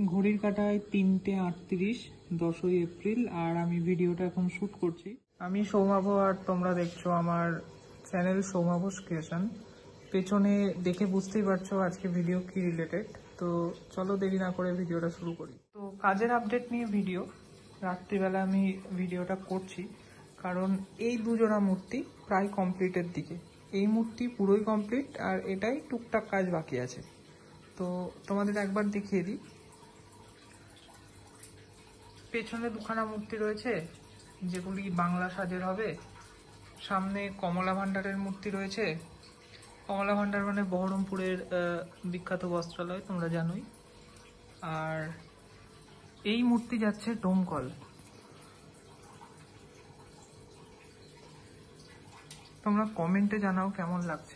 ঘড়ির কাঁটায় 3:38, 10ই এপ্রিল, আর আমি ভিডিওটা এখন শ্যুট করছি। আমি সৌমাভ আর তোমরা দেখছো আমার চ্যানেল সৌমাভ ক্রিয়েশন। পেছনে দেখে বুঝতেই পারছো আজকে ভিডিও কি রিলেটেড। তো চলো দেরি না করে ভিডিওটা শুরু করি। তো কাজের আপডেট নিয়ে ভিডিও, রাত্রিবেলা আমি ভিডিওটা করছি কারণ এই দুজোড়া মূর্তি প্রায় কমপ্লিটের দিকে। এই মূর্তি পুরোই কমপ্লিট আর এটাই টুকটাক কাজ বাকি আছে। তো তোমাদের একবার দেখিয়ে দিই। পেছনে দুখানা মূর্তি রয়েছে যেগুলি বাংলা সাজের হবে। সামনে কমলা ভাণ্ডারের মূর্তি রয়েছে। কমলা ভাণ্ডার মানে বহরমপুরের বিখ্যাত বস্ত্রালয়, তোমরা জানোই। আর এই মূর্তি যাচ্ছে ডোমকল। তোমরা কমেন্টে জানাও কেমন লাগছে।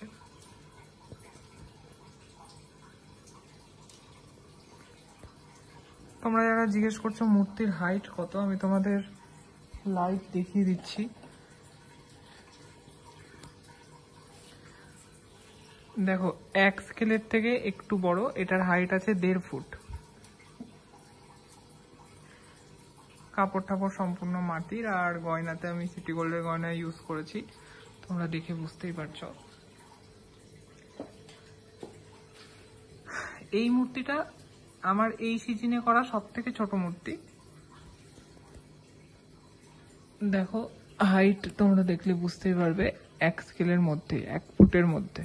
তোমরা যারা জিজ্ঞেস করছো মূর্তির হাইট কত, আমি তোমাদের লাইভ দেখিয়ে দিচ্ছি। দেখো, 1 স্কেলের থেকে একটু বড়, এটার হাইট আছে 1.5 ফুট। কাপড় টাপড় সম্পূর্ণ মাটির, আর গয়নাতে আমি সিটি গোল্ডের গয়না ইউজ করেছি, তোমরা দেখে বুঝতেই পারছো। এই মূর্তিটা আমার এই সিজনে করা সব থেকে ছোট মূর্তি। দেখো হাইট তোমরা দেখলে বুঝতেই পারবে, 1 স্কেলের মধ্যে, 1 ফুটের মধ্যে।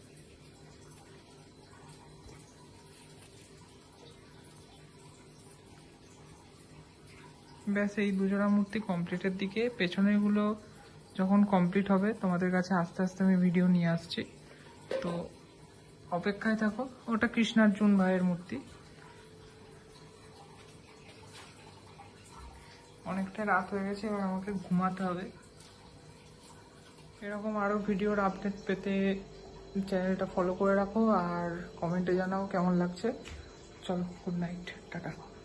ব্যাস, এই দুজোড়া মূর্তি কমপ্লিটের দিকে। পেছনের গুলো যখন কমপ্লিট হবে তোমাদের কাছে আস্তে আস্তে আমি ভিডিও নিয়ে আসছি, তো অপেক্ষায় থাকো। ওটা কৃষ্ণার্জুন ভাইয়ের মূর্তি। অনেকটা রাত হয়ে গেছে, এবার আমাকে ঘুমাতে হবে। এরকম আরো ভিডিওর আপডেট পেতে চ্যানেলটা ফলো করে রাখো আর কমেন্টে জানাও কেমন লাগছে। চলো, গুড নাইট, টাটা।